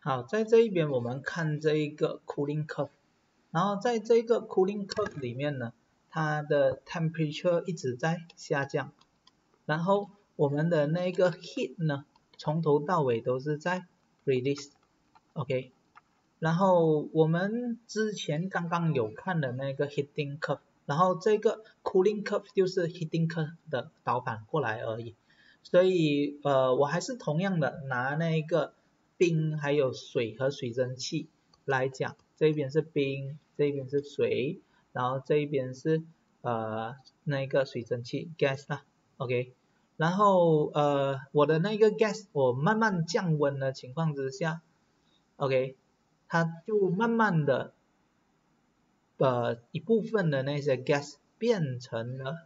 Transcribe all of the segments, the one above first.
好，在这一边我们看这一个 cooling curve， 然后在这个 cooling curve 里面呢，它的 temperature 一直在下降，然后我们的那个 heat 呢，从头到尾都是在 release，OK， 然后我们之前刚刚有看的那个 heating curve， 然后这个 cooling curve 就是 heating curve 的倒反过来而已，所以我还是同样的拿那个冰还有水和水蒸气来讲，这边是冰，这边是水，然后这边是那个水蒸气 gas 啦 ，OK， 然后我的那个 gas 我慢慢降温的情况之下 ，OK， 它就慢慢的一部分的那些 gas 变成了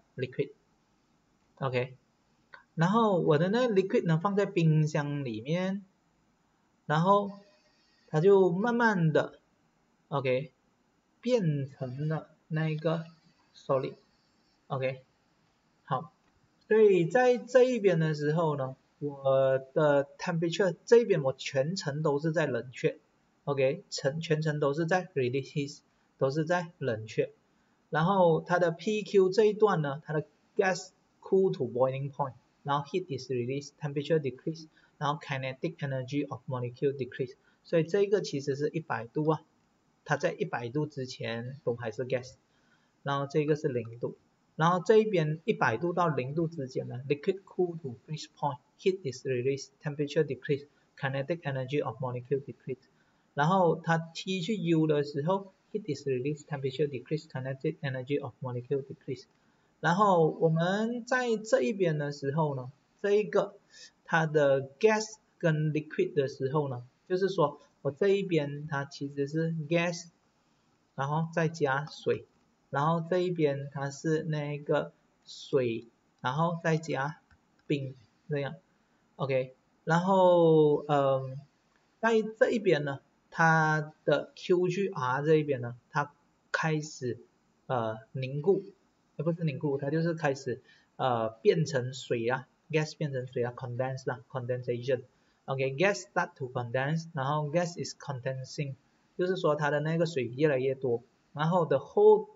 liquid，OK， 然后我的那个 liquid 呢放在冰箱里面，然后它就慢慢的 OK 变成了那个 solid OK 好，所以在这一边的时候呢，我的 temperature 这一边我全程都是在冷却 OK 全程都是在 release 都是在冷却，然后它的 PQ 这一段呢，它的 gas cool to boiling point， 然后 heat is released temperature decrease， 然后 kinetic energy of molecule decrease， 所以这个其实是100度啊，它在100度之前都还是 gas， 然后这个是0度，然后这一边100度到0度之间呢 liquid cool to freeze point， heat is released temperature decrease， kinetic energy of molecule decrease， 然后它 T 去 U 的时候 heat is released temperature decrease kinetic energy of molecule decrease， 然后我们在这一边的时候呢，这一个它的 gas 跟 liquid 的时候呢，就是说我这一边它其实是 gas， 然后再加水，然后这一边它是那个水，然后再加冰这样 OK， 然后在这一边呢，它的 Q 去 R 这一边呢，它开始凝固，不是凝固，它就是开始变成水啊 ，gas 变成水啊 ，condense 啦 ，condensation。OK，gas start to condense， 然后 gas is condensing， 就是说它的那个水越来越多，然后 the whole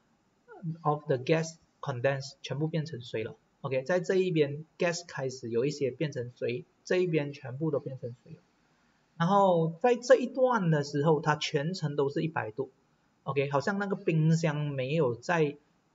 of the gas condense 全部变成水了。OK， 在这一边 gas 开始有一些变成水，这一边全部都变成水了。然后在这一段的时候，它全程都是100度。OK， 好像那个冰箱没有在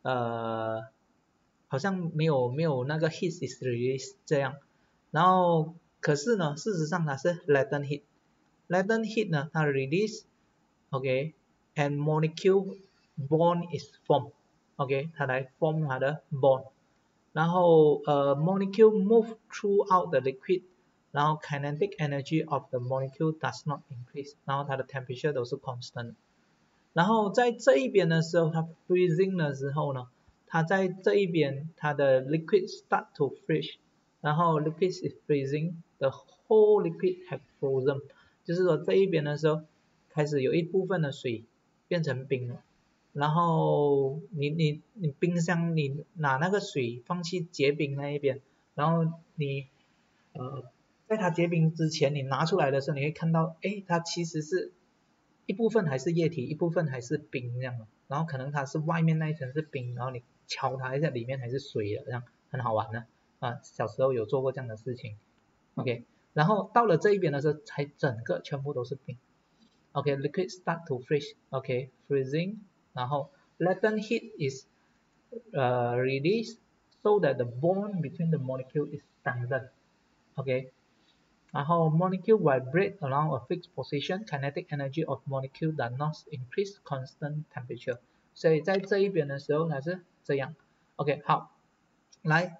好像没有那个 heat is released 这样。然后可是呢，事实上它是 latent heat。latent heat 呢，它 release OK，and molecule bond is formed OK， 它来 form 它的 bond， 然后molecule move throughout the liquid， 然后 kinetic energy of the molecule does not increase， 然后它的 temperature 都是 constant。然后在这一边的时候，它 freezing 的时候呢，它在这一边它的 liquid start to freeze， 然后 liquid is freezing， the whole liquid have frozen， 就是说这一边的时候开始有一部分的水变成冰了，然后你冰箱你拿那个水放去结冰那一边，然后你在它结冰之前你拿出来的时候，你会看到，哎，它其实是一部分还是液体，一部分还是冰这样的，然后可能它是外面那一层是冰，然后你敲它一下里面还是水的，这样很好玩的啊，小时候有做过这样的事情 ，OK， 然后到了这一边的时候，才整个全部都是冰 ，OK，liquid start to freeze，OK，freezing， 然后 latent heat is released so that the bond between the molecule is strengthened，OK，然后 molecule vibrate around a fixed position, kinetic energy of molecule does not increase constant temperature。所以在这一边的时候它是这样。OK， 好，来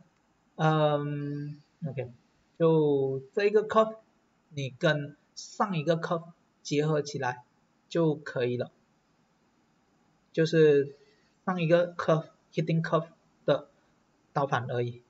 ，OK， 就这一个 curve 你跟上一个 curve 结合起来就可以了，就是上一个 curve heating curve 的倒反而已。